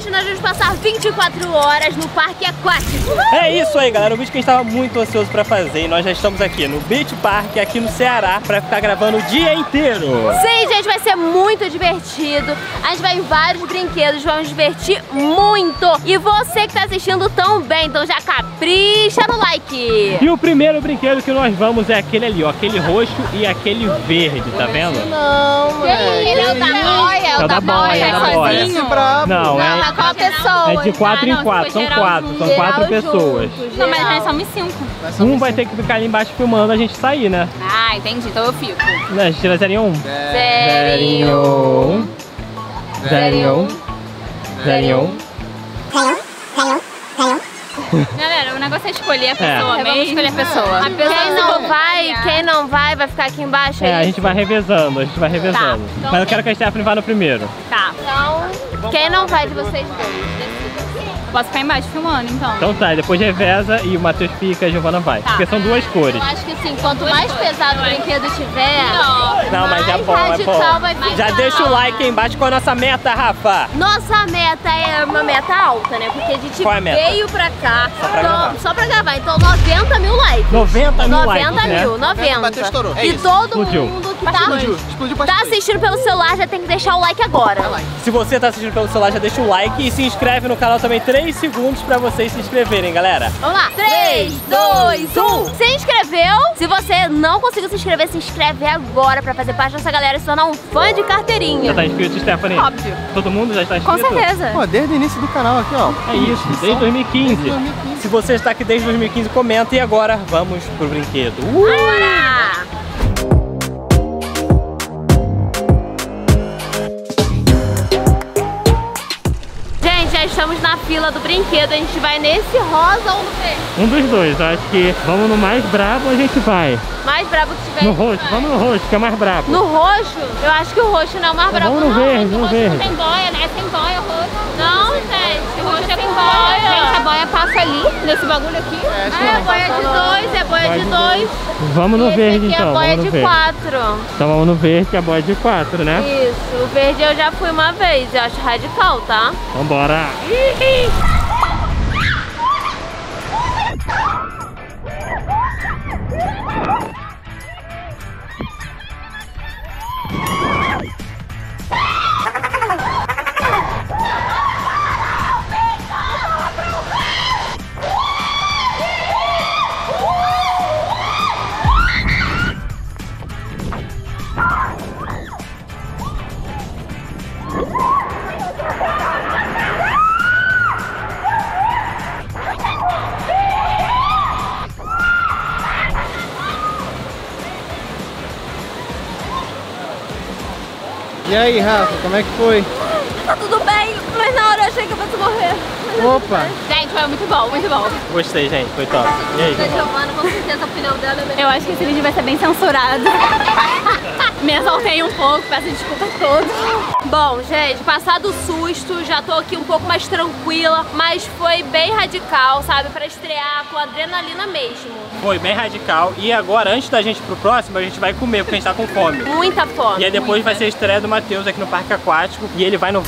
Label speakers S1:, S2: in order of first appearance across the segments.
S1: hoje nós vamos passar 24 horas no parque aquático.
S2: É isso aí, galera. O vídeo que a gente estava muito ansioso pra fazer. E nós já estamos aqui no Beach Park, aqui no Ceará, pra ficar gravando o dia inteiro.
S1: Sim, gente, vai ser muito divertido. A gente vai em vários brinquedos, vamos divertir muito. E você que tá assistindo também, então já capricha no like.
S2: E o primeiro brinquedo que nós vamos é aquele ali, ó. Aquele roxo e aquele verde, tá vendo?
S1: Não, ele é o da boia,
S2: É o da boia, é o da boia. Não,
S1: mas qual pessoa?
S2: é de 4 em 4, são 4, são 4 pessoas.
S1: Não, mas nós somos 5.
S2: Um vai ter que ficar ali embaixo filmando a gente sair, né?
S1: Ah, entendi, então eu fico.
S2: Não, a gente tira 0 em 1. 0 em 1. 0 em 1. 0 em 1.
S3: Galera, o negócio é escolher a pessoa mesmo.
S1: Vamos escolher a pessoa. Quem não vai ficar aqui embaixo.
S2: É, a gente vai revezando,
S1: Então
S2: Mas eu quero que a Stephanie vá no primeiro.
S3: Tá.
S1: Então, quem não vai de vocês dois?
S3: Posso ficar embaixo filmando, então.
S2: Então tá, depois reveza e o Matheus pica e a Giovana vai. Porque são duas cores.
S1: Eu acho que assim, quanto mais pesado o brinquedo tiver,
S2: Não, mas é
S1: mais
S2: bom, é
S1: radical
S2: bom.
S1: vai ficar.
S2: Já deixa o like aí embaixo com a nossa meta, Rafa.
S1: Nossa meta é uma meta alta, né? Porque a gente
S2: Qual é a meta?
S1: veio pra cá
S2: Só pra gravar.
S1: Então 90 mil likes.
S2: 90 mil likes,
S1: 90 mil,
S2: né?
S1: 90.
S4: Bateu, estourou. É
S1: E
S4: isso.
S1: todo
S2: Explodiu.
S1: mundo que
S4: Explodiu pra
S1: tá assistindo pelo celular já tem que deixar o like agora.
S2: Se você tá assistindo pelo celular, já deixa o like e se inscreve no canal também. 3 segundos pra vocês se inscreverem, galera.
S1: Vamos lá. 3, 2, 1. Se inscreveu? Se você não conseguiu se inscrever, se inscreve agora pra fazer parte dessa galera e se tornar um fã de carteirinha.
S2: Já tá inscrito, Stephanie?
S3: Óbvio.
S2: Todo mundo já está
S3: Com
S2: inscrito?
S3: certeza.
S4: Pô, desde o início do canal aqui, ó.
S2: É isso, desde 2015.
S4: Desde 2015.
S2: Se você está aqui desde 2015, comenta. E agora vamos pro brinquedo.
S1: Bora! Gente, já estamos na fila do brinquedo. A gente vai nesse rosa ou no verde?
S2: Um dos dois, eu acho que vamos no mais brabo, a gente vai.
S1: Mais brabo que tiver.
S2: No roxo, vamos no roxo, que é mais brabo.
S1: No roxo? Eu acho que o roxo não é o mais brabo,
S2: Vamos no
S1: não.
S2: verde, no verde.
S3: Tem boia, né? Tem boia, roxo.
S1: Não, gente. O roxo é com
S3: Boia. Gente, a
S1: boia.
S3: boia passa ali, nesse bagulho aqui.
S1: É boia de 2, é boia de 2.
S2: Vamos no verde,
S1: Esse aqui
S2: então.
S1: é boia
S2: Vamos no
S1: de
S2: verde.
S1: 4.
S2: Então vamos no verde, que é a boia de 4, né?
S1: Isso, o verde eu já fui uma vez. Eu acho radical, tá?
S2: Vambora.
S4: E aí, Rafa, como é que foi?
S1: Tá tudo bem, mas na hora eu achei que eu fosse morrer.
S4: Opa!
S3: Gente, foi muito bom, muito bom.
S2: Gostei, gente. Foi top. E aí,
S1: Da
S2: Giovana?
S1: Giovana, com certeza a opinião dela é melhor.
S3: Eu acho que esse vídeo vai ser bem censurado. Me exaltei um pouco, peço desculpa a todos.
S1: Bom, gente, passado o susto, já tô aqui um pouco mais tranquila, mas foi bem radical, sabe? Pra estrear com adrenalina mesmo.
S2: Foi bem radical. E agora, antes da gente ir pro próximo, a gente vai comer, porque a gente tá com fome.
S1: Muita fome.
S2: E aí depois vai ser a estreia do Matheus aqui no Parque Aquático. E ele vai no...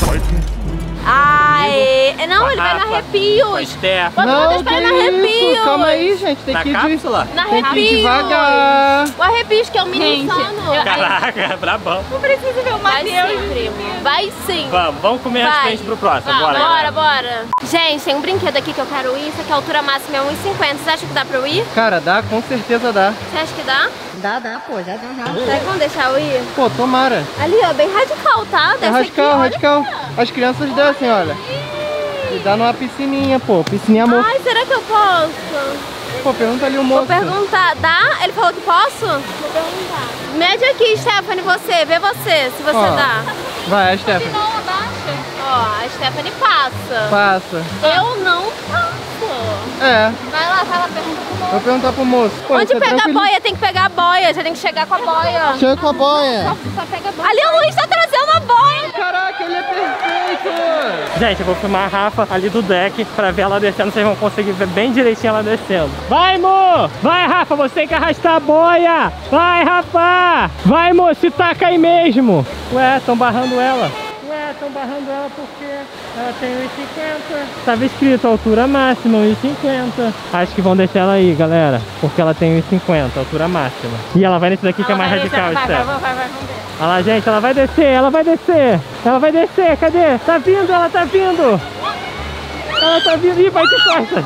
S1: Ai, não,
S2: Com a
S1: ele vai no
S2: Rafa, com a
S1: Arrepios.
S2: Esther.
S1: Bota o Matheus pra ir no Arrepios.
S4: Calma aí, gente. Tem
S2: Na
S4: que ir
S2: cápsula?
S1: No
S4: Tem que ir
S1: Arrepios.
S4: devagar.
S1: O Arrepios, que é o mini
S3: Gente,
S1: insano.
S2: Caraca, brabão.
S3: Não precisa ver o
S1: Vai
S3: Matheus.
S1: sim, primo. Vai sim.
S2: Vamos comer antes
S1: Vai.
S2: pra gente ir pro próximo.
S1: Bora,
S2: Bora.
S1: bora. Gente, tem um brinquedo aqui que eu quero ir, só que a altura máxima é 1,50. Vocês acham que dá pra eu ir?
S4: Cara, dá, com certeza dá.
S1: Você acha que dá?
S5: Dá, pô, já dá.
S1: Será que vão deixar eu ir?
S4: Pô, tomara.
S1: Ali, ó, bem radical, tá?
S4: É
S1: Desce
S4: radical,
S1: aqui, olha.
S4: radical. As crianças descem, olha. E dá numa piscininha, pô. Piscininha amor.
S1: Ai, será que eu posso?
S4: Pô, pergunta ali o
S1: Vou
S4: moço.
S1: perguntar. Dá? Ele falou que posso? Vou perguntar. Mede aqui, Stephanie, você. Vê você, se você
S4: Ó.
S1: dá.
S4: Vai, a Stephanie.
S3: Não, abaixa.
S1: Ó, a Stephanie passa.
S4: Passa.
S1: Eu não passo.
S4: É,
S3: Vai lá, pergunta pro moço.
S4: vou perguntar pro moço. Pô,
S1: Onde
S4: isso é
S1: pega a
S4: tranquilo.
S1: boia? Tem que pegar a boia. Já tem que chegar com a boia.
S4: Chega com a boia.
S3: Só pega a boia.
S1: Ali o Luiz tá trazendo a boia.
S4: Caraca, ele é perfeito.
S2: Gente, eu vou filmar a Rafa ali do deck pra ver ela descendo. Vocês vão conseguir ver bem direitinho ela descendo. Vai, Mo! Vai, Rafa, você tem que arrastar a boia! Vai, Rafa! Vai, Mo, se taca aí mesmo! Ué, estão barrando ela. Ué, estão barrando ela porque ela tem 1,50. Tava escrito altura máxima 1,50. Acho que vão deixar ela aí, galera, porque ela tem 1,50, altura máxima. E ela vai nesse daqui que é mais radical, Steph.
S3: Vai, vamos ver.
S2: Olha lá, gente, ela vai descer, ela vai descer. Ela vai descer, cadê? Tá vindo, ela tá vindo. Ela tá vindo. Ih, vai de costas.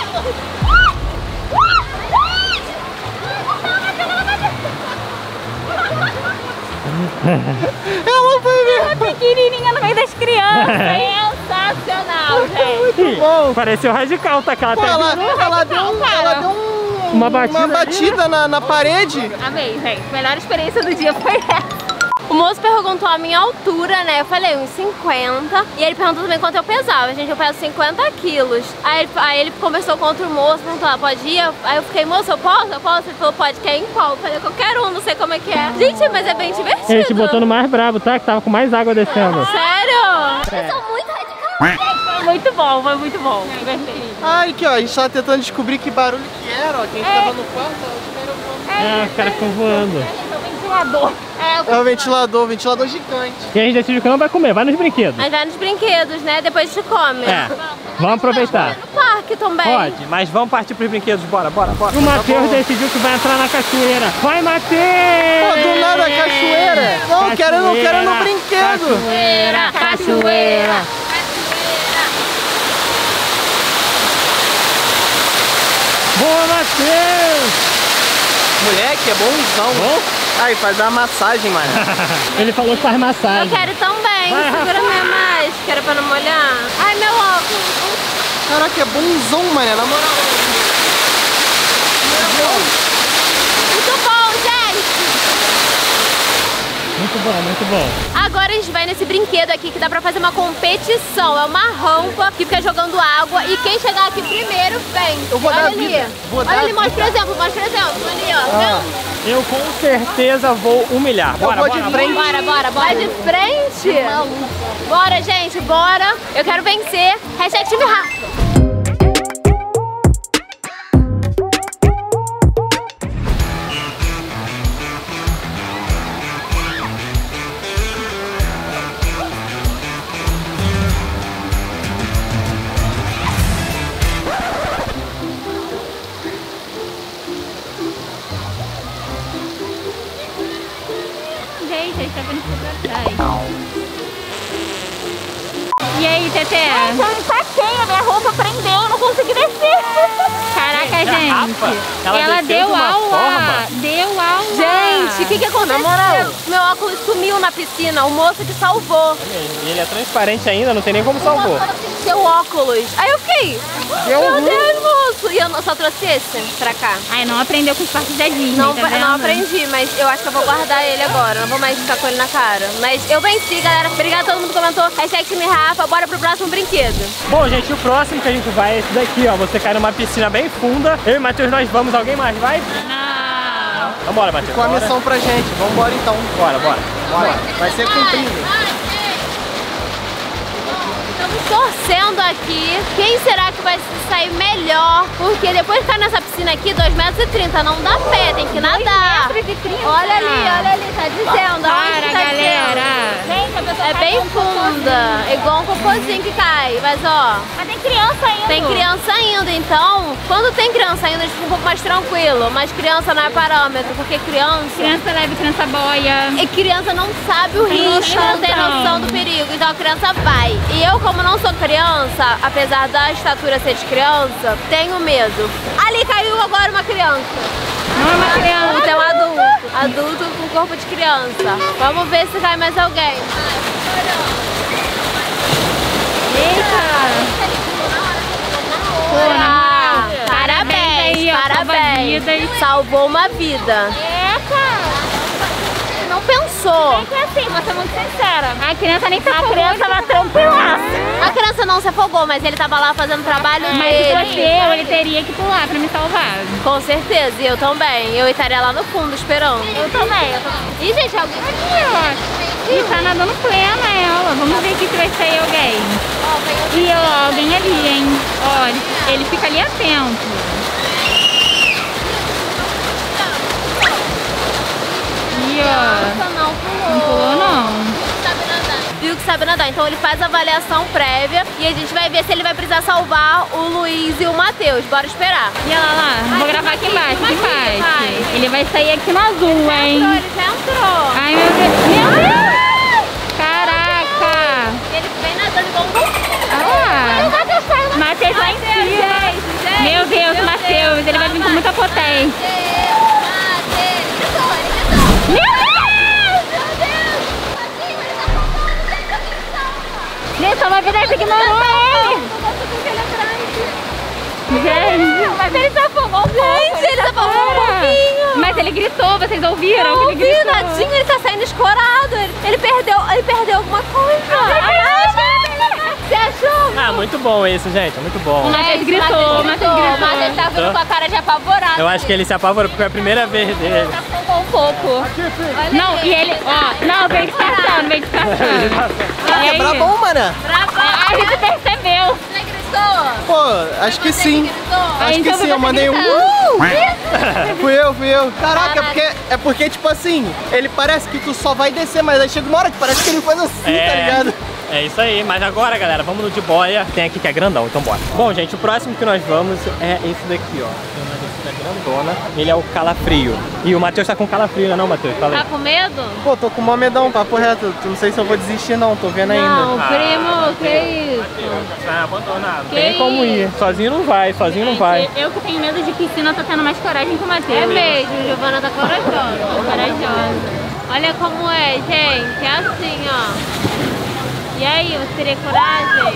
S4: Ela vai ver.
S3: Pequenininha no meio das crianças. Sensacional, gente.
S2: Muito bom. Pareceu radical, tá? Que ela
S4: Pô,
S2: tá
S4: ela deu
S2: Uma batida
S4: na parede.
S3: Amei, gente. Melhor experiência do dia foi essa.
S1: O moço perguntou a minha altura, né? Eu falei uns 50. E ele perguntou também quanto eu pesava. Gente, eu peso 50 quilos. Aí ele conversou com outro moço, perguntou, pode ir? Aí eu fiquei, moço, eu posso? Eu posso? Ele falou, pode, quer ir em qual? Eu falei, qualquer um, não sei como é que é. Gente, mas é bem divertido.
S2: Ele te botou no mais brabo, tá? Que tava com mais água descendo.
S1: Sério?
S3: Eu sou muito radical. Foi muito bom, foi muito bom.
S4: Ai, aqui ó, a gente tava tentando descobrir que barulho que era, ó. Quem tava no quarto, ó, os caras voando.
S2: Os caras ficam voando.
S3: É o ventilador.
S4: É o ventilador gigante.
S2: E a gente decide o que não vai comer, vai nos brinquedos.
S1: Mas vai nos brinquedos, né? Depois a gente come.
S2: Vamos aproveitar.
S1: No parque também.
S2: Pode, mas vamos partir pros brinquedos, bora. O Matheus decidiu que vai entrar na cachoeira. Vai, Matheus!
S4: Pô, do nada, cachoeira. Não, quero ir no brinquedo.
S1: Cachoeira.
S2: Boa, Matheus!
S4: Moleque, é bonzão.
S2: Bom?
S4: Ai, faz uma massagem, mano.
S2: Ele falou que faz massagem.
S1: Eu quero também.
S2: Vai,
S1: Segura minha máscara pra não molhar. Ai, meu óculos.
S4: Caraca, é bonzão, mano, na moral.
S1: Muito bom, gente.
S2: Muito bom.
S1: Agora a gente vai nesse brinquedo aqui que dá pra fazer uma competição. É uma rampa que fica jogando água e quem chegar aqui primeiro vem.
S4: Eu vou
S1: Olha
S4: dar
S1: ali.
S4: vida.
S1: Olha ali, mostra exemplo. Ali, ó. Tá
S2: Eu com certeza vou humilhar.
S4: Eu vou de frente.
S1: bora. Vai de frente. Bora, gente, bora. Eu quero vencer. Hashtag time Rafa.
S3: Gente, a gente tá vendo por trás. E aí, Tetê? Ai, eu empaquei, a minha roupa prendeu, eu não consegui descer. Caraca, gente. Ela deu aula.
S1: Gente, o que aconteceu? Meu óculos sumiu na piscina, o moço que salvou.
S2: Ele é transparente ainda, não tem nem como salvou.
S1: Seu óculos. Aí eu fiquei, meu Deus, moço. E eu só trouxe esse pra cá.
S3: Ai, não aprendeu com os parques da Disney,
S1: Não,
S3: tá vendo?
S1: não aprendi, mas eu acho que eu vou guardar ele agora. Não vou mais ficar com ele na cara. Mas eu venci, galera. Obrigada a todo mundo que comentou. Hashtag time Rafa. Bora pro próximo brinquedo.
S2: Bom, gente, o próximo que a gente vai é esse daqui, ó. Você cai numa piscina bem funda. Eu e o Matheus, nós vamos. Alguém mais vai?
S3: Não.
S2: Vambora, Matheus.
S4: Com a missão pra gente. Vambora então.
S2: Bora.
S4: Vai ser cumprido.
S1: Estamos torcendo aqui. Quem será que vai se sair melhor? Porque depois de ficar nessa piscina aqui, 2,30 metros, não dá pé, tem que nadar.
S3: 2,30 metros.
S1: Olha ali, tá dizendo.
S3: Para,
S1: Tá
S3: galera.
S1: dizendo.
S3: Gente, a pessoa
S1: É
S3: cai
S1: bem
S3: com um cocôzinho.
S1: funda, é igual um cocôzinho que cai. Mas ó,
S3: Mas tem criança ainda.
S1: tem criança ainda, então quando tem criança ainda, a gente fica um pouco mais tranquilo. Mas criança não é parâmetro, porque
S3: Criança leve, criança boia.
S1: e criança não sabe o risco, não tem noção do perigo, então a criança vai. E eu, como não sou criança, apesar da estatura ser de criança, tenho medo. Ali caiu agora uma criança.
S3: Não é uma criança.
S1: É um adulto com corpo de criança. Vamos ver se cai mais alguém. Ah, parabéns, parabéns. Salvou uma vida. Não pensou.
S3: Tem que ser assim, vou ser muito sincera. A criança nem se afogou. A criança tava tranquilaça.
S1: A criança não se afogou, mas ele tava lá fazendo o trabalho
S3: Mas se
S1: dele.
S3: fosse eu, ele teria que pular pra me salvar.
S1: Com certeza, e eu também. Eu estaria lá no fundo esperando.
S3: Eu também.
S1: Ih, gente, alguém
S3: Aqui, ó. E tá nadando plena ela. Vamos ver aqui se vai sair alguém. E ó, alguém ali, hein? Ó, ele fica ali atento. E ó.
S1: não pulou.
S3: Não pulou, não.
S1: Viu que que sabe nadar. Então ele faz a avaliação prévia e a gente vai ver se ele vai precisar salvar o Luiz e o Matheus. Bora esperar.
S3: E olha lá, vou gravar aqui embaixo, aqui embaixo. Ele vai sair aqui no azul, hein?
S1: Ele já entrou.
S3: Ai, meu Deus. Meu Deus! Caraca!
S1: Ele vem nadando igual um golfinho.
S3: Matheus lá em cima. Meu Deus, Matheus, ele vai vir com muita potência. Meu Deus! Gente, uma vida que ignorou ele. Gente,
S1: mas ele se afogou um pouco. Gente, ele se afogou um pouquinho.
S3: Mas ele gritou, vocês ouviram?
S1: Eu ouvi, nadinho, ele tá saindo escorado. Ele perdeu alguma coisa. Você achou?
S2: Ah, muito bom esse, gente, muito bom.
S3: O Matheus gritou, o Matheus gritou.
S1: Mas ele tá vindo com a cara de apavorado.
S2: Eu acho que ele se apavorou porque é a primeira vez dele.
S1: Se afogou um pouco.
S3: Não, e ele, ó, não, veio disfarçando, veio disfarçando.
S4: É brabão, mané.
S3: A gente percebeu.
S1: Você gritou?
S4: Pô, acho que sim. Acho que
S3: Então
S4: sim, eu
S3: você
S4: mandei um.
S3: gritou.
S4: Fui eu. Caraca, porque tipo assim, ele parece que tu só vai descer, mas aí chega uma hora que parece que ele faz assim, tá ligado?
S2: É isso aí, mas agora, galera, vamos no de boia. Tem aqui que é grandão, então bora. Bom, gente, o próximo que nós vamos é esse daqui, ó. Tem uma descida grandona. Ele é o calafrio. E o Matheus tá com calafrio, né não, Matheus? Fala aí.
S1: Tá com medo?
S4: Pô, tô com mó medão, papo reto. Não sei se eu vou desistir não, tô vendo ainda.
S1: Não, primo, que isso?
S2: Tá abandonado.
S1: Que
S2: Tem como ir. Sozinho não vai, sozinho não vai.
S3: Eu que tenho medo de piscina tô tendo mais coragem que o Matheus.
S1: É mesmo, Giovana tá corajosa.
S3: Corajosa.
S1: Olha como é, gente. É assim, ó. E aí, você teria coragem?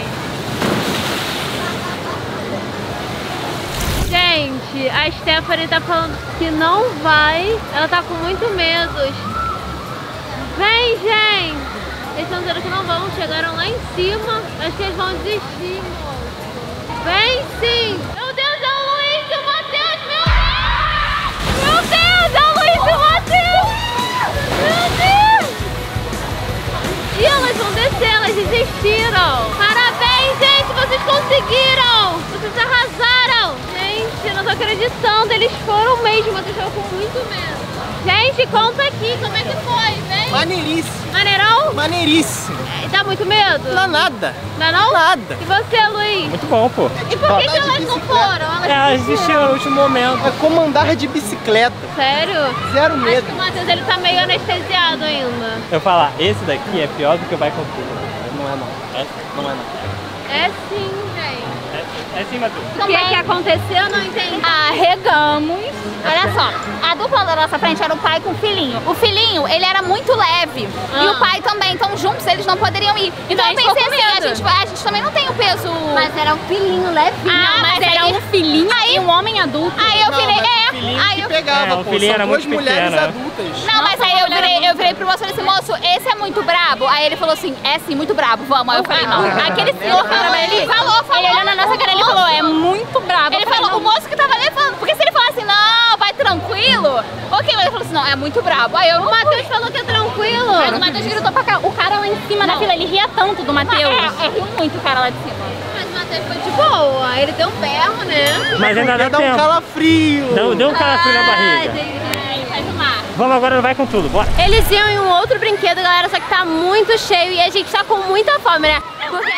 S1: Gente, a Stephanie tá falando que não vai. Ela tá com muito medo. Vem, gente! Eles estão dizendo que não vão. Chegaram lá em cima. Acho que eles vão desistir, moço. Vem sim! Meu Deus, é o Luiz e o Matheus! Meu Deus, é o Luiz e o Matheus! Meu Deus! E elas vão descer, elas desistiram. Parabéns, gente, vocês conseguiram. Vocês arrasaram. Gente, eu não tô acreditando, eles foram mesmo, vocês estão com muito medo. Gente, conta aqui, como é que foi, vem?
S4: Maneiríssimo.
S1: Maneirão?
S4: Maneiríssimo.
S1: Dá muito medo?
S4: Não, nada.
S1: Dá não?
S4: Nada.
S1: E você, Luiz?
S2: Muito bom, pô.
S1: E por que elas não foram?
S2: Elas desistiram no último momento.
S4: É como andar de bicicleta.
S1: Sério?
S4: Zero
S1: Acho
S4: medo.
S1: que o Matheus, ele tá meio anestesiado ainda.
S2: Eu falar, esse daqui é pior do que o Vai Com Tudo.
S4: Não é não.
S2: É? Não é não.
S1: É sim, gente.
S2: É sim, Matheus.
S1: O que é que aconteceu? Eu não entendi.
S3: Arregamos. Olha só, a dupla da nossa frente era o pai com o filhinho. O filhinho, ele era muito leve. E o pai também, então juntos eles não poderiam ir. Então eu pensei assim, a gente também não tem o peso...
S1: Mas era um filhinho levinho.
S3: Ah, mas era um filhinho e um homem adulto. Aí eu virei,
S4: Aí eu pegava,
S2: o
S4: pô,
S2: filhinho
S4: são
S2: era
S4: duas
S2: muito
S4: mulheres
S2: pequeno.
S4: adultas.
S3: Não, mas aí eu virei pro moço e falei assim, moço, esse é muito brabo. Aí ele falou assim, é sim, muito brabo, vamos. Aí eu falei, não. Aquele senhor falou, ele falou. Ele olhou na nossa cara, ele falou, é muito brabo. Ele falou, o moço que tava ali falando, porque se ele falar assim, não, vai tranquilo. Ok, mas ele falou assim, não, é muito brabo. Aí
S1: O Matheus falou que é tranquilo.
S3: Mas o Matheus gritou pra cá, o cara lá em cima da fila, ele ria tanto do Matheus. Riu muito o cara lá de cima.
S1: Mas o Matheus foi de boa. Ele deu um berro, né?
S2: Mas ainda dá
S4: Dá um
S2: tempo.
S4: calafrio.
S2: Deu um calafrio na barriga.
S3: Ele faz o mar.
S2: Vamos agora, Vai Com Tudo, bora.
S1: Eles iam em um outro brinquedo, galera, só que tá muito cheio e a gente tá com muita fome, né?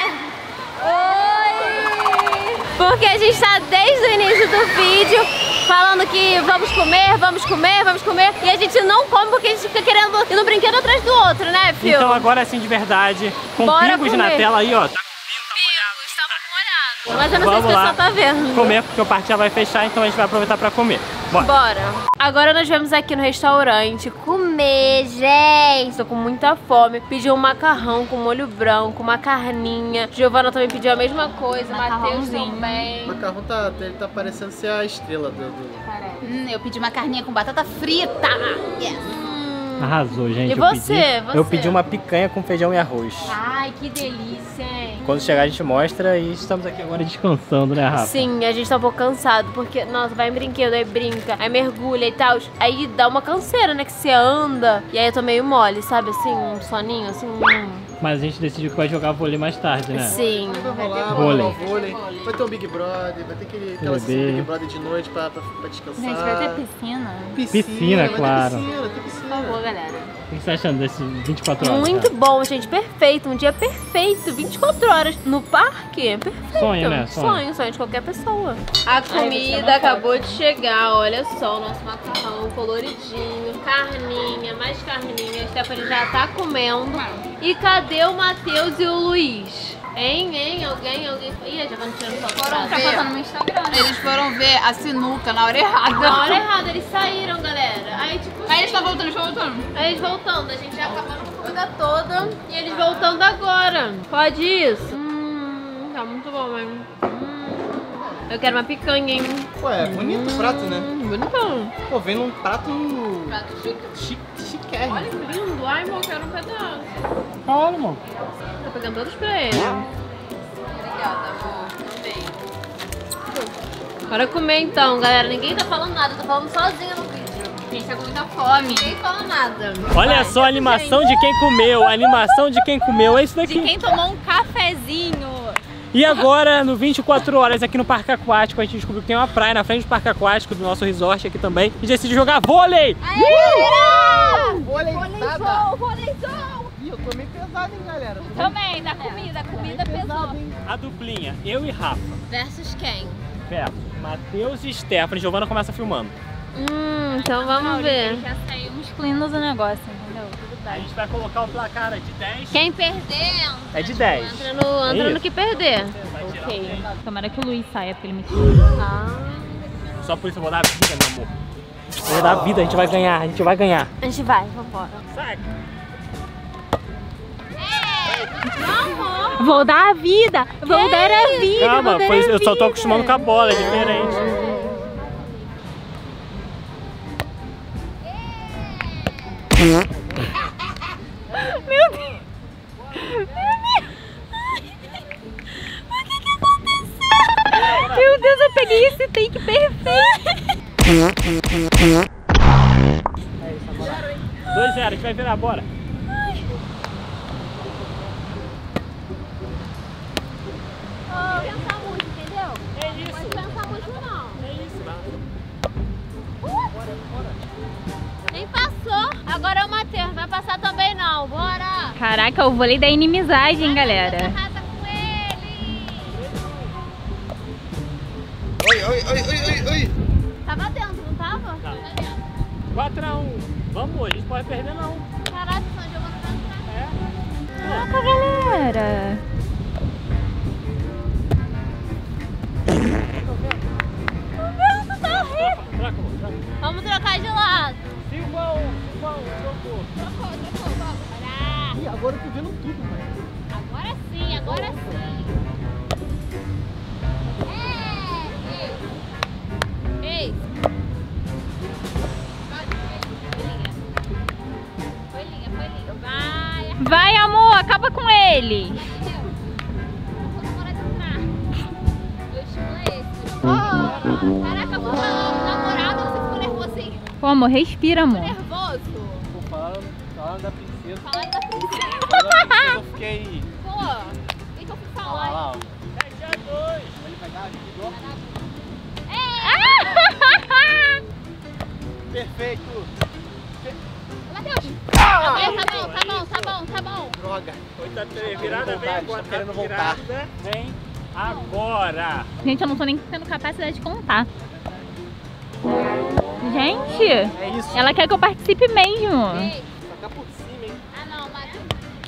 S1: Porque a gente tá desde o início do vídeo falando que vamos comer, vamos comer, vamos comer. E a gente não come porque a gente fica querendo ir no brinquedo atrás do outro, né, Fio?
S2: Então agora sim, de verdade, com
S1: Bora
S2: pingos
S1: comer.
S2: na tela aí, ó.
S1: Mas eu não sei se o pessoal tá vendo.
S2: Comer, porque o parque já vai fechar, então a gente vai aproveitar pra comer. Bora.
S1: Bora. Agora nós viemos aqui no restaurante comer, gente. Tô com muita fome. Pedi um macarrão com molho branco, uma carninha. Giovana também pediu a mesma coisa, Matheus também.
S4: O macarrão ele tá parecendo ser a estrela do...
S3: Eu pedi uma carninha com batata frita. Yes.
S2: Arrasou, gente.
S1: E você?
S2: Eu pedi uma picanha com feijão e arroz.
S1: Ai, que delícia, hein?
S2: Quando chegar a gente mostra e estamos aqui agora descansando, né, Rafa?
S1: Sim, a gente tá um pouco cansado, porque, nossa, vai em brinquedo, aí brinca, aí mergulha e tal. Aí dá uma canseira, né, que você anda. E aí eu tô meio mole, sabe, assim, um soninho, assim,
S2: Mas a gente decidiu que vai jogar vôlei mais tarde, né?
S1: Sim.
S4: Vai rolar,
S2: Vôlei.
S4: vai rolar o vôlei. Vai ter um Big Brother, vai ter aquela sessão do Big Brother de noite pra descansar.
S3: Gente, vai ter piscina?
S2: Piscina,
S4: vai
S2: claro.
S4: ter piscina, tem piscina.
S3: Por favor, galera.
S2: O que você tá achando desse 24 horas?
S1: Muito bom, gente. Perfeito. Um dia perfeito. 24 horas no parque. Perfeito.
S2: Sonho, né?
S1: Sonho de qualquer pessoa. A comida acabou de chegar. Olha só, o nosso macarrão coloridinho. Carninha, mais carninha. A Stephanie já tá comendo. E cadê o Matheus e o Luiz? Hein? Alguém? Ih, já vão tirando foto pra
S3: Tá passando no Instagram. Eles foram ver a sinuca na hora errada.
S1: Na hora errada, eles saíram, galera. Aí, tipo.
S3: Aí eles estão voltando,
S1: Aí eles voltando, a gente já acabou a comida toda e eles voltando agora. Pode isso? Tá muito bom, mãe. Eu quero uma picanha, hein?
S4: Ué, bonito o prato, né?
S1: Bonitão.
S4: Pô, vem num prato
S1: Prato
S4: chiquérrimo.
S1: Olha que lindo. Ai, irmão, eu quero um pedaço.
S2: Olha, irmão.
S1: Tô pegando todos pra ele.
S3: Obrigada, amor. Também.
S1: Bora comer então, galera. Ninguém tá falando nada, tô falando sozinha no vídeo.
S3: A gente tá com muita fome.
S1: Ninguém fala nada.
S2: Olha só a animação de quem comeu. A animação de quem comeu é isso daqui.
S3: De quem tomou um cafezinho.
S2: E agora, no 24 horas aqui no Parque Aquático, a gente descobriu que tem uma praia na frente do Parque Aquático, do nosso resort aqui também. E decide jogar vôlei!
S4: Voleizão! Ih, eu tô meio pesado, hein, galera?
S3: Também, da comida. A comida pesou.
S2: A duplinha, eu e Rafa,
S1: Versus quem?
S2: versus Matheus e Stephanie. Giovana começa filmando.
S1: Então vamos ver.
S3: Já saiu uns clinos do negócio, entendeu? Tudo
S2: A
S3: bem.
S2: gente vai colocar o placar de 10.
S1: Quem perder,
S2: É de 10.
S1: entra no que perder.
S3: Ok. Tomara que o Luiz saia, porque ele me
S2: Só por isso eu vou dar a vida, meu amor. Eu vou dar a vida, a gente vai ganhar, a gente vai ganhar.
S1: A gente vai, vambora.
S2: Saca.
S3: Vou dar a vida! Vou dar a vida!
S2: Calma, eu só tô acostumando com a bola, é diferente.
S3: Meu Deus! O que aconteceu? Meu Deus, eu peguei esse take perfeito!
S2: 2-0, a gente vai virar, bora.
S1: Pensar muito, entendeu?
S2: É isso.
S1: Pode pensar muito não.
S2: É isso, vai.
S1: Nem passou. Agora é o Matheus, vai passar também não. Bora.
S3: Caraca, eu vôlei da inimizade, hein, galera?
S1: Arrasa com ele.
S4: Oi.
S1: Tava dentro, não tava?
S2: Tá. 4-1. Vamos, a gente pode perder não.
S1: Caraca, só jogando pra trás.
S3: Caraca, galera!
S1: Vamos trocar de lado.
S2: 5-1, trocou.
S1: Trocou, vamos. Bora.
S4: Ih, agora eu tô vendo tudo, mano.
S1: Agora sim. Ei. Foi linha. Vai.
S3: Vai, amor, acaba com ele!
S1: Caraca, vou falar namorado, você ficou nervoso assim?
S3: Pô, amor, respira, amor.
S1: Nervoso?
S4: Tô falando da princesa.
S1: Falando da princesa.
S4: Eu fiquei...
S1: Pô, o que eu fui
S4: Olha
S1: falar?
S4: lá, ó.
S2: 7-2.
S4: Ele pegar a vida. Perfeito.
S1: Matheus! Tá bom.
S4: Droga.
S2: 8-3, virada vem agora.
S4: Tô querendo voltar.
S2: Virada vem agora.
S3: Gente, eu não tô nem tendo capacidade de contar. Gente,
S4: É isso.
S3: ela quer que eu participe mesmo.
S1: Ei.
S4: Tacar por cima, hein?
S1: Ah, não, Matheus.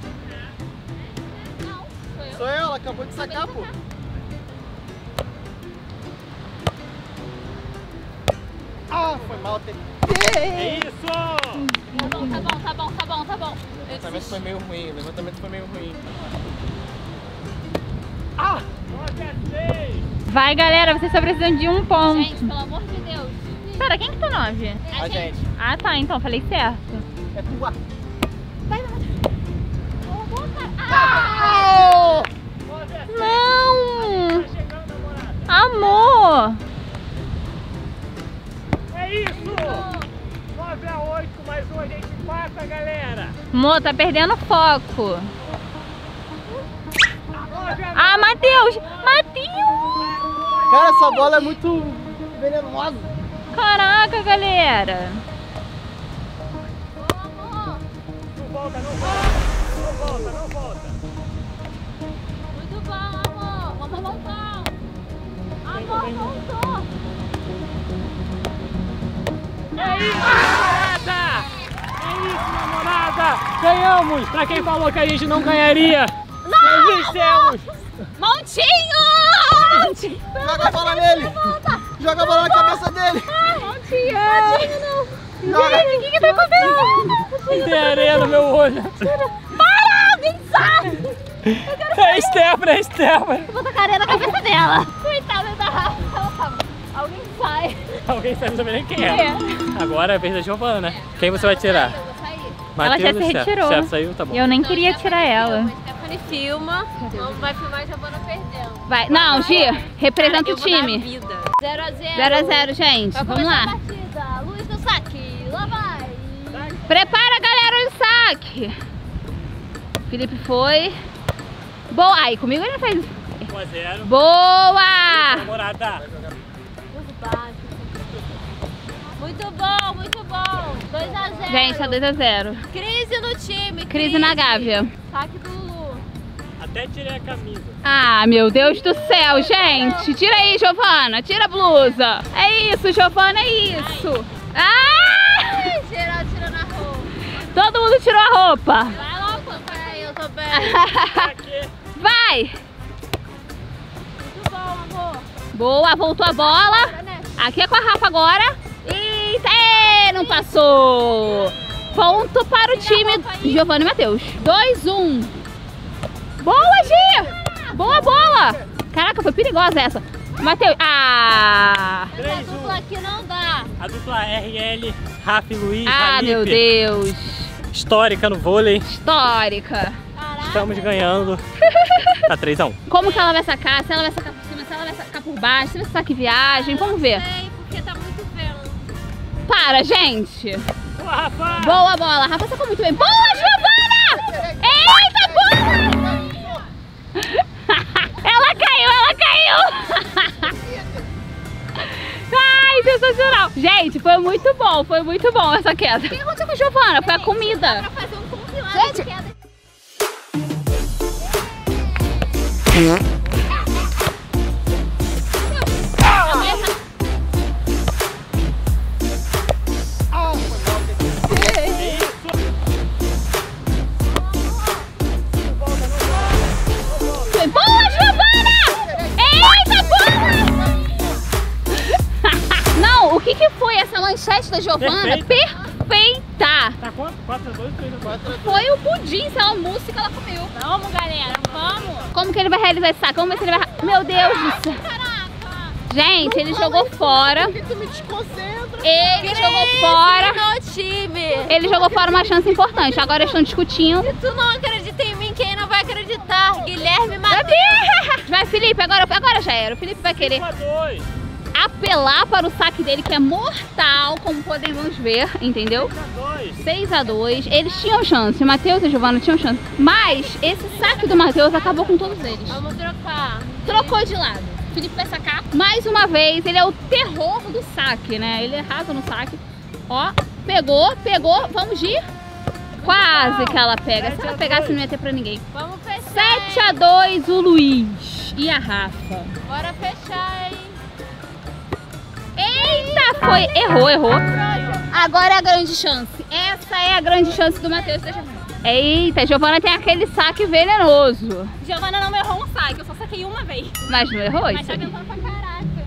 S1: Não, sou eu.
S4: Sou eu, ela acabou de sacar, pô. Ah, foi mal.
S2: É isso!
S1: Tá bom.
S4: O levantamento foi meio ruim.
S2: Ah! 9-6.
S3: Vai, galera, vocês só precisam de um ponto.
S1: Gente, pelo amor de Deus.
S3: Pera, quem que tá 9?
S4: A gente.
S3: Ah, tá, então, falei certo.
S4: É tua.
S1: Vai, Matheus. Boa, cara.
S4: Ah!
S2: 9-6.
S3: Não!
S2: Tá chegando, namorada.
S3: Amor!
S2: É isso! 9-8, mais um a gente empata, galera.
S3: Amor, tá perdendo foco. Ah, Matheus! Matheus!
S4: Cara, essa bola é muito venenosa.
S3: Caraca, galera!
S2: Não volta, não volta. Não volta, não volta.
S1: Muito bom, amor. Vamos voltar. Amor, voltou.
S2: É isso, namorada! É isso, namorada! Ganhamos! Pra quem falou que a gente não ganharia, nós vencemos!
S3: Montinho!
S4: Joga a bola nele! Joga a bola na cabeça dele!
S3: Montinho!
S4: Joga!
S3: Gente, o que tá acontecendo?
S2: Tem areia no meu olho!
S3: Para! Alguém sai!
S2: É Stephanie, é Stephanie!
S3: Eu vou tacar areia na cabeça dela! Coitada da Rafa! Alguém sai!
S2: Alguém sabe também nem quem é. Agora é a vez da Giovana. Quem você vai tirar?
S1: Eu vou sair.
S2: Matheus
S3: já se
S2: ou Steph?
S3: retirou.
S2: Steph saiu? Tá bom.
S3: Eu nem queria tirar ela.
S1: A Stephanie filma. Não vai filmar a Giovana perdendo.
S3: Vai. Não, Gi, representa o time.
S1: 0 a 0.
S3: 0 a 0, gente.
S1: Vai
S3: Vamos
S1: começar
S3: lá.
S1: a partida. Luz do saque. Lá vai.
S3: Prepara, galera, o saque. Felipe foi. Boa. Ai, comigo ele não fez.
S2: 1 a 0.
S3: Boa!
S2: Namorada.
S1: Muito baixo. Muito bom, muito bom. 2 a 0.
S3: Gente, tá 2 a 0.
S1: Crise no time.
S3: Crise na Gávea.
S1: Saque do Lulu.
S2: Até tirei a camisa.
S3: Ah, meu Deus do céu, gente. Tira aí, Giovana. Tira a blusa. É isso, Giovana, é isso. Ah!
S1: Geral tirando a roupa.
S3: Todo mundo tirou a roupa.
S1: Vai logo, pai. Eu tô bem.
S2: Aqui.
S3: Vai.
S1: Muito bom, amor.
S3: Boa, voltou a bola. Aqui é com a Rafa agora. Eita, não passou. Ponto para o time Giovana e Matheus. 2-1. Boa, Gi. Boa bola. Caraca, foi perigosa essa. Matheus. Ah.
S1: Essa dupla aqui não dá.
S2: A dupla RL, Rafa e Luiz.
S3: Ah,
S2: Felipe.
S3: meu Deus.
S2: Histórica no vôlei.
S3: Histórica.
S1: Caraca.
S2: Estamos ganhando. Tá 3 a 1.
S3: Como que ela vai sacar? Se ela vai sacar por cima, se ela vai sacar por baixo, se vai sacar que viagem. Vamos ver.
S1: Sei, porque tá muito vento.
S3: Para, gente.
S2: Boa, Rafa!
S3: Boa bola. A Rafa sacou muito bem. Boa, Giovana! Eita, boa! Ela caiu, ela caiu! Ai, sensacional! Gente, foi muito bom essa queda. O que aconteceu com a Giovana? Foi a comida.
S1: Pra fazer um compilado
S3: Gente.
S1: de queda.
S3: Boa, Giovana! Eita, boa! Não, o que foi essa manchete da Giovana? Perfeita!
S2: Tá quanto? 4 a 2, 3 a 4.
S3: Foi o pudim, essa almoço que ela comeu.
S1: Vamos, galera, vamos.
S3: Como que ele vai realizar esse saco? Vamos ver se ele vai... Meu Deus do céu!
S1: Caraca.
S3: Gente, ele jogou fora.
S4: Por que tu me desconcentra?
S3: Ele jogou fora.
S1: No time.
S3: Ele jogou fora uma chance importante. Agora eles estão discutindo.
S1: Se tu não acredita em mim, quem não vai acreditar? Guilherme Matheus.
S3: Vai, Felipe, agora já era. O Felipe vai querer
S2: 5 a 2.
S3: apelar para o saque dele, que é mortal, como podemos ver, entendeu? 6 a 2. Eles tinham chance, o Matheus e a Giovana tinham chance. Mas esse saque do Matheus acabou com todos eles.
S1: Vamos trocar.
S3: Trocou de lado. O Felipe vai sacar mais uma vez. Ele é o terror do saque, né? Ele arrasa no saque. Ó, pegou. Vamos de... Quase que ela pega. Se ela pegasse, não ia ter pra ninguém.
S1: Vamos fechar.
S3: 7 a 2 o Luiz e a Rafa.
S1: Bora fechar, hein?
S3: Eita, foi. Errou. Agora é a grande chance. Essa é a grande chance do Matheus e da Giovana. Eita, a Giovana tem aquele saque venenoso.
S1: Giovana não me errou um saque, eu só saquei uma vez.
S3: Mas não errou
S1: Mas
S3: isso?
S1: tá tentando pra caraca.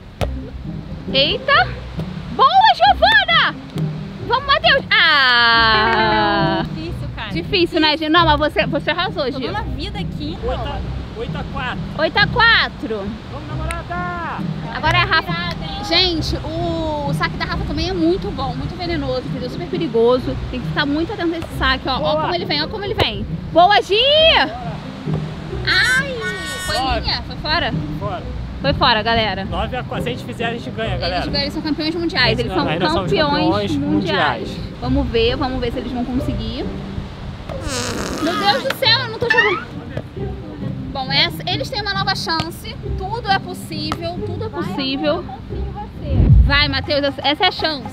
S3: Eita. Boa, Giovana! Vamos, Matheus. Ah!
S1: Difícil, cara.
S3: Difícil, né, Gi? Não, mas você arrasou,
S1: Tô
S3: Gi.
S1: dando a vida aqui.
S2: 8 a 4.
S3: 8 a 4.
S2: Vamos, namorada!
S3: Agora é a Rafa.
S1: Virada, hein?
S3: Gente, o saque da Rafa também é muito bom, muito venenoso, entendeu? Super perigoso. Tem que ficar muito atento a esse saque, ó. Ó como ele vem, ó como ele vem. Boa, Gi! Ai! Foi linha? Foi fora?
S2: Bora.
S3: Foi fora, galera.
S2: 9 a 4. Se a gente fizer, a gente ganha, galera.
S3: Eles são campeões mundiais, eles são
S2: Ainda somos
S3: campeões
S2: campeões
S3: mundiais. Vamos ver se eles vão conseguir. Meu Deus do céu, eu não tô jogando. Bom, eles têm uma nova chance. Tudo é possível, tudo é possível. Eu confio em você. Vai, Matheus, essa é a chance.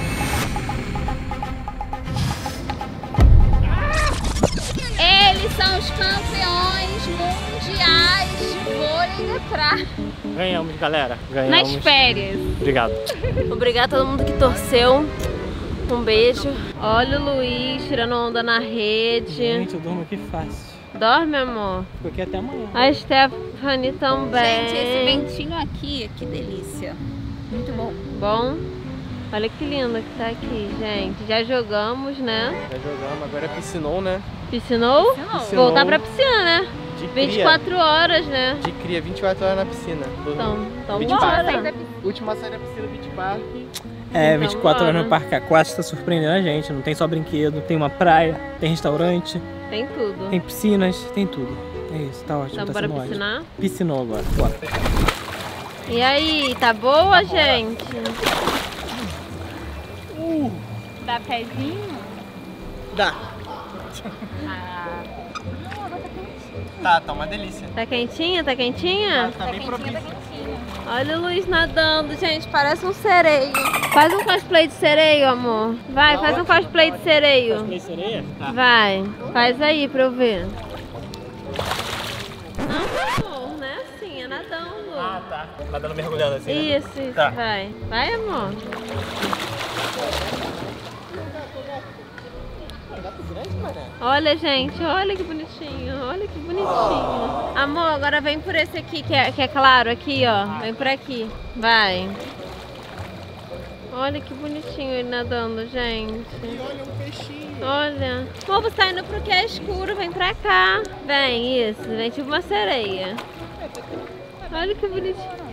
S3: Eles são os campeões mundiais de vôlei de praia.
S2: Ganhamos, galera. Ganhamos.
S3: Nas férias.
S2: Obrigado.
S1: Obrigada a todo mundo que torceu. Um beijo. Olha o Luiz tirando onda na rede.
S2: Gente, eu durmo aqui fácil.
S1: Dorme, amor.
S2: Fico aqui até amanhã.
S1: A Stephanie também.
S3: Gente, esse ventinho aqui, que delícia. Muito bom.
S1: Bom. Olha que lindo que tá aqui, gente. Já jogamos, né?
S4: Já jogamos, agora é piscinou, né?
S1: Piscinou?
S4: Piscinou.
S1: Voltar pra piscina, né?
S4: De cria.
S1: 24 horas, né?
S4: De cria, 24 horas na piscina.
S1: Então
S4: Beach
S1: bora.
S4: Park. Última saída da piscina, Beach Park.
S2: É,
S1: Então,
S2: 24 horas
S1: bora.
S2: no Parque Aquático tá surpreendendo a gente. Não tem só brinquedo, tem uma praia, tem restaurante,
S1: Tem tudo.
S2: tem piscinas, tem tudo. É isso, tá ótimo,
S1: Então
S2: tá
S1: bora
S2: sendo ótimo.
S1: piscinar?
S2: Piscinou agora, bora.
S1: E aí, tá boa, gente?
S3: Dá pezinho?
S4: Dá. Tá uma delícia.
S1: Tá quentinha? Tá quentinha?
S4: Tá bem propício.
S1: Olha o Luiz nadando, gente, parece um sereio. Faz um cosplay de sereio, amor. Vai, faz um cosplay de sereio.
S2: Cosplay sereia? Tá.
S1: Vai, faz aí pra eu ver. Não, amor, não é assim, é nadando.
S2: Ah, tá. Tá dando mergulhando assim, né?
S1: Isso,
S2: Tá.
S1: vai. Vai, amor. Olha, gente, olha que bonitinho, olha que bonitinho. Amor, agora vem por esse aqui, que é claro, aqui, ó. Vem por aqui, vai. Olha que bonitinho ele nadando, gente.
S4: E olha um peixinho.
S1: Olha. Amor, você tá indo pro que é escuro, vem pra cá. Vem, isso, vem tipo uma sereia. Olha que bonitinho.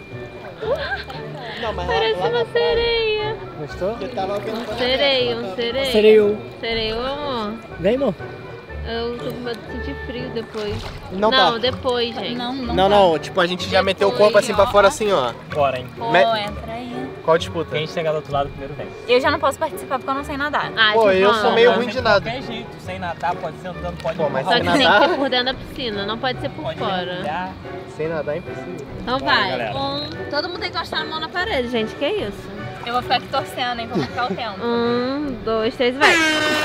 S4: Não, mas
S1: Parece
S4: lá
S1: uma sereia.
S2: Gostou?
S4: você tava vendo.
S1: Um sereio, um sereio.
S2: Sereio.
S1: Sereio, amor.
S2: Vem, amor.
S1: Eu tô com medo de sentir frio depois.
S4: Não tá.
S1: Depois, gente.
S4: Não, tipo, a gente já meteu o corpo assim pra fora, assim, ó.
S2: Bora, hein?
S3: Pô,
S4: Me-
S3: entra aí.
S4: Qual disputa?
S2: Quem chegar do outro lado primeiro vem.
S3: Eu já não posso participar porque eu não sei nadar.
S1: Ah,
S4: Pô, eu
S1: Giovana.
S4: sou meio ruim de nada.
S2: qualquer jeito, sem nadar, pode ser andando, pode
S4: Pô, mas
S1: Só
S4: sem
S1: que tem que
S4: nadar?
S1: ser por dentro da piscina, não pode ser por
S2: pode
S1: fora.
S2: mergulhar.
S4: Sem nadar é impossível.
S1: Então
S2: Bora,
S1: vai.
S2: galera.
S1: Todo mundo tem que encostar a mão na parede, gente. Que isso?
S3: Eu vou ficar aqui torcendo, hein, pra marcar o tempo.
S1: 1, 2, 3, vai.
S2: Eu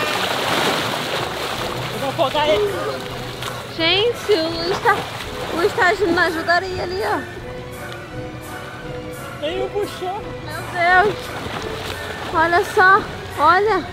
S2: vou focar ele.
S1: Gente, o Luiz tá agindo na ajudaria ali, ó.
S2: Ele puxou.
S1: Meu Deus. Olha só. Olha.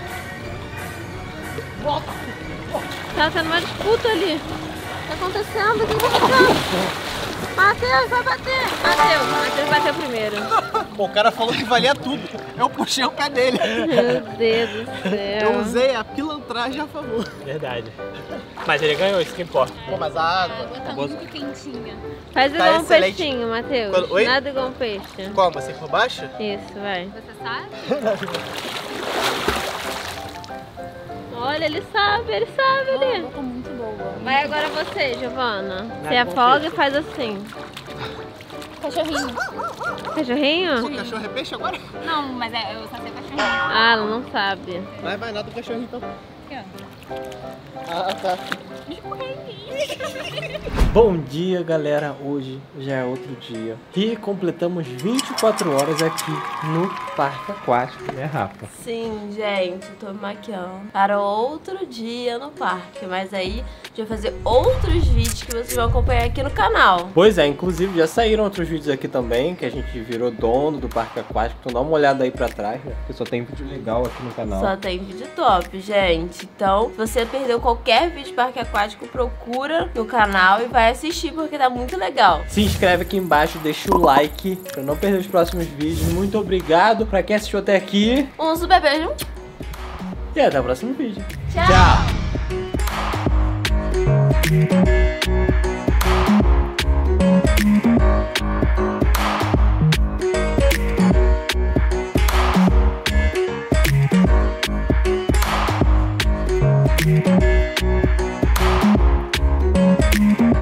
S1: Tá tendo uma disputa ali. O que tá acontecendo? O que tá acontecendo? Matheus, vai bater. Matheus bateu primeiro.
S4: Pô, o cara falou que valia tudo. Eu puxei o pé dele.
S1: Meu Deus do céu.
S4: Eu usei a pilantragem a favor.
S2: Verdade. Mas ele ganhou, isso que importa.
S4: Pô, mas a
S3: A
S4: água.
S3: água tá muito quentinha.
S1: Faz
S4: Tá
S1: igual um
S4: excelente.
S1: peixinho, Matheus.
S4: Quando- Oi?
S1: Nada igual um peixe.
S4: Como? Assim por baixo?
S1: Isso, vai.
S3: Você sabe?
S1: Olha, ele sabe ali.
S3: Tá muito boa.
S1: Vai agora você, Giovana. Você
S2: Nada igual
S1: afoga
S2: peixe.
S1: e faz assim.
S3: Cachorrinho.
S4: Pô,
S1: Cachorrinho?
S4: cachorro é peixe agora?
S3: Não, mas eu só sei cachorrinho.
S1: Ah, ela não sabe.
S4: Vai, nada do cachorro então.
S3: Aqui, ó.
S4: Ah, tá.
S2: Bom dia, galera. Hoje já é outro dia. E completamos 24 horas aqui no Parque Aquático, né, Rafa?
S1: Sim, gente, tô me maquiando para outro dia no parque. Mas aí a gente vai fazer outros vídeos que vocês vão acompanhar aqui no canal.
S2: Pois é, inclusive já saíram outros vídeos aqui também, que a gente virou dono do Parque Aquático. Então dá uma olhada aí pra trás, né? Porque só tem vídeo legal aqui no canal.
S1: Só tem vídeo top, gente. Então, se você perdeu qualquer vídeo de parque aquático, procura no canal e vai assistir porque tá muito legal.
S2: Se inscreve aqui embaixo, deixa o like pra não perder os próximos vídeos. Muito obrigado pra quem assistiu até aqui.
S1: Um super beijo.
S2: E até o próximo vídeo.
S1: Tchau.
S2: Tchau.